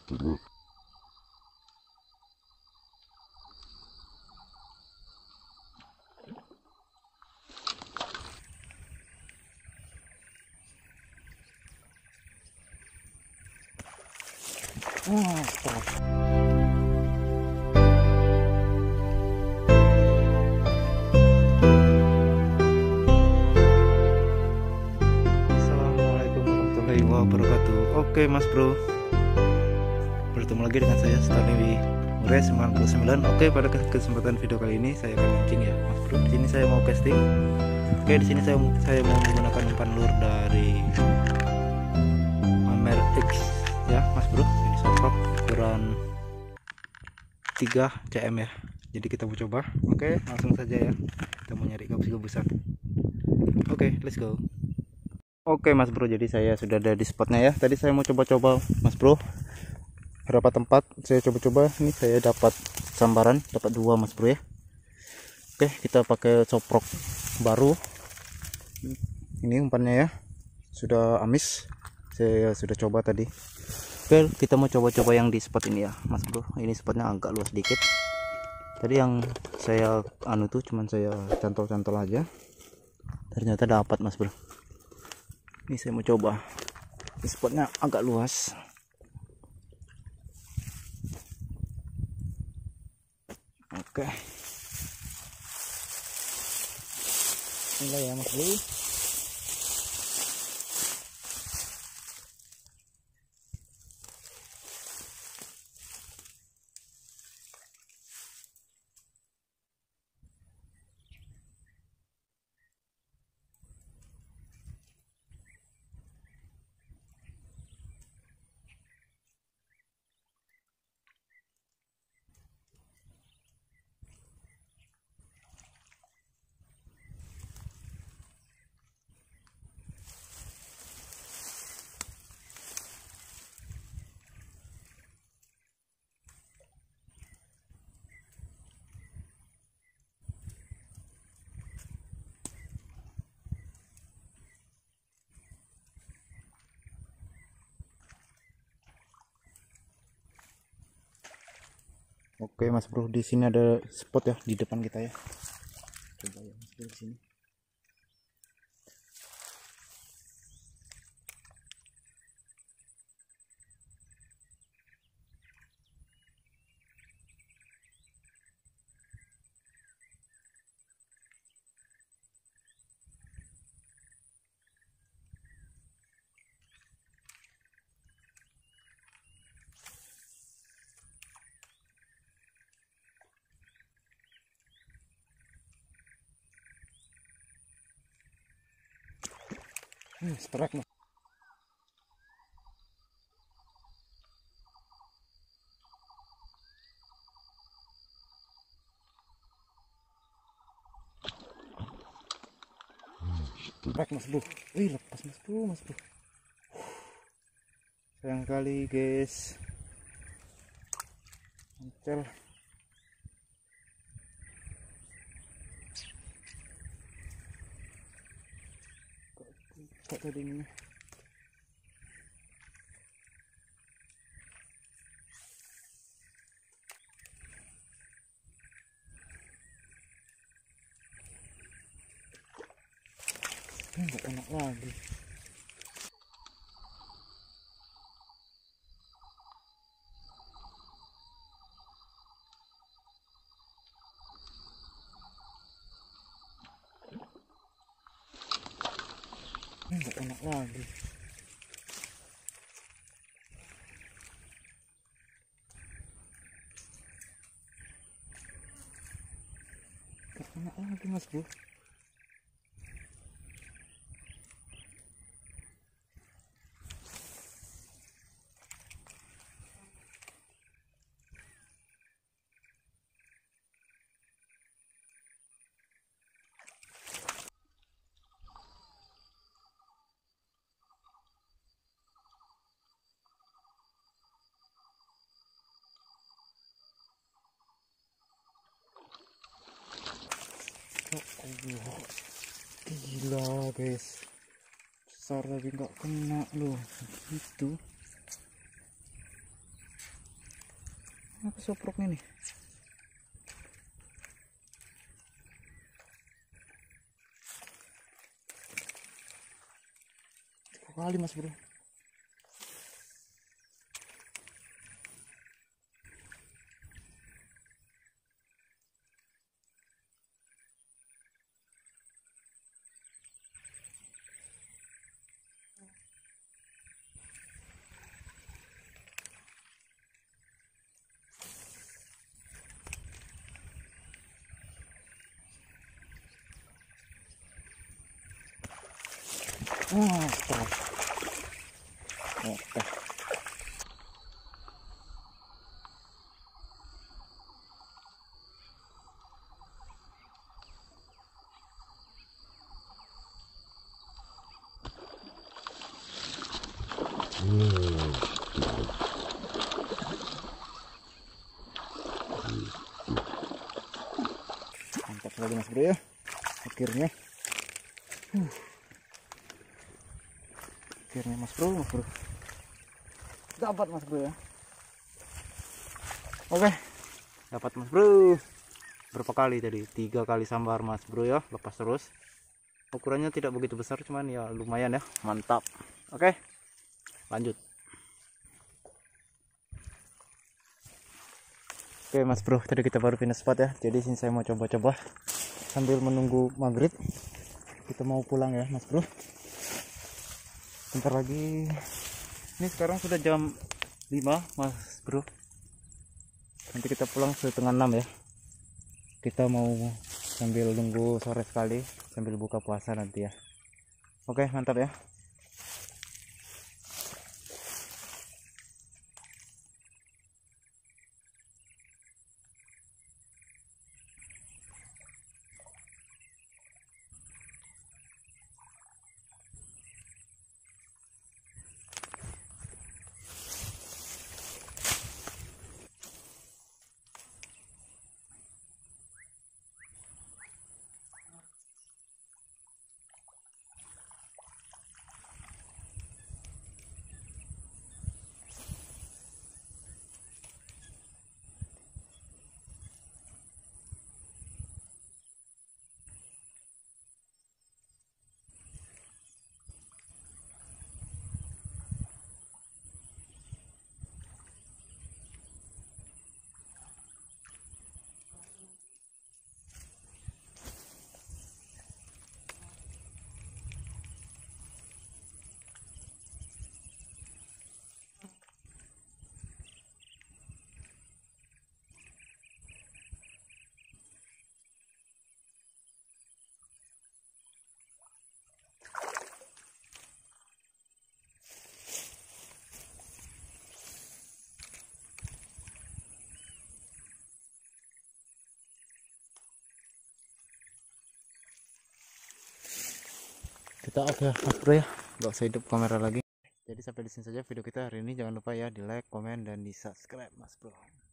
Assalamualaikum warahmatullahi wabarakatuh. Oke Mas Bro, bertemu lagi dengan saya Stanley Mure 99. Oke, pada kesempatan video kali ini saya akan mancing ya Mas Bro. Di sini saya mau casting. Oke, di sini saya mau menggunakan umpan lur dari Amer X ya Mas Bro. Ini soprok ukuran 3 cm ya. Jadi kita mau coba. Oke, langsung saja ya. Kita mau nyari gabus-gabusan. Oke, let's go. Oke Mas Bro, jadi saya sudah ada di spotnya ya. Tadi saya mau coba-coba Mas Bro, berapa tempat saya coba-coba. Ini saya dapat sambaran, dapat 2 Mas Bro ya. Oke, kita pakai soprok baru. Ini umpannya ya, sudah amis, saya sudah coba tadi. Oke, kita mau coba-coba yang di spot ini ya Mas Bro. Ini spotnya agak luas dikit. Tadi yang saya tuh cuman saya cantol-cantol aja, ternyata dapat Mas Bro. Ini saya mau coba, ini spotnya agak luas. Oke, mulai ya Mas Bro. Oke Mas Bro, di sini ada spot ya di depan kita ya. Coba ya Mas Bro di sini. Strike Mas. Strike Mas Bro. Wih, lepas Mas Bro, Mas Bro. Sayang kali guys. Ancel. Kok tadi ini? Nggak enak lagi. Nggak enak lagi. Nggak enak lagi Mas Bro. Allah, gila guys, besar tapi nggak kena loh itu. Apa soproknya nih? Kali mas bro. Mantap. Oke. Mantap sekali mas bro ya. Akhirnya. Akhirnya mas bro. Dapat mas bro ya. Oke. Dapat mas bro. Berapa kali tadi? 3 kali sambar mas bro ya. Lepas terus. Ukurannya tidak begitu besar, cuman ya lumayan ya. Mantap. Oke. Lanjut. Oke mas bro, tadi kita baru pindah spot ya. Jadi sini saya mau coba-coba sambil menunggu maghrib. Kita mau pulang ya mas bro. Bentar lagi. Ini sekarang sudah jam 5 mas bro. Nanti kita pulang setengah 6 ya. Kita mau sambil nunggu sore sekali, sambil buka puasa nanti ya. Oke mantap ya. Kita off ya mas bro ya, nggak usah hidup kamera lagi. Jadi sampai di sini saja video kita hari ini. Jangan lupa ya di like, komen, dan di subscribe mas bro.